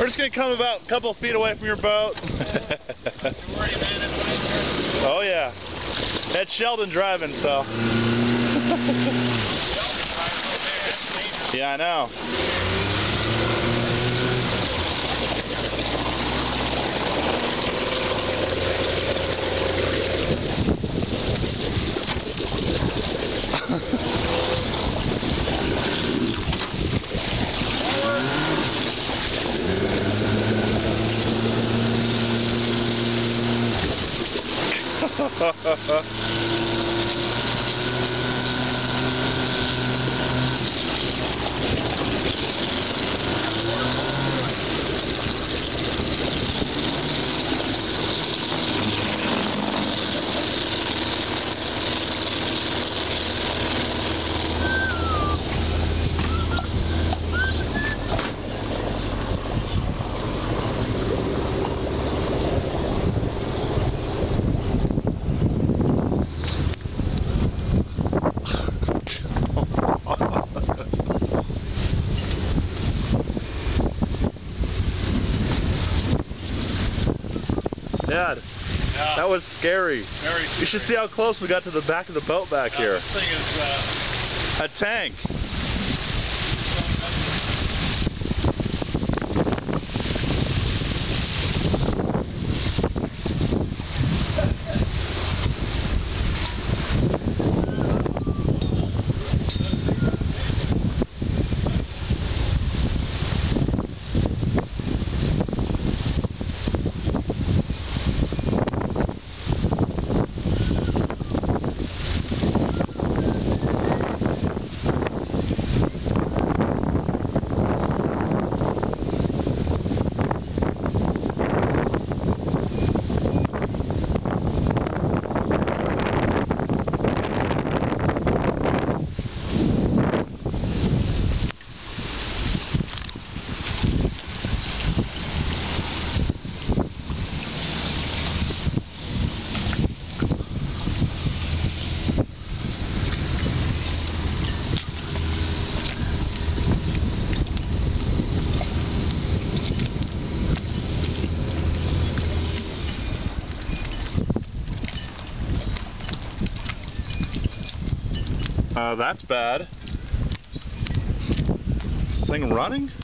just gonna come about a couple of feet away from your boat. Oh yeah. That's Sheldon driving, so. Yeah, I know. Dad, yeah. That was scary. Very scary. You should see how close we got to the back of the boat back here. This thing is a tank. That's bad. Is this thing running?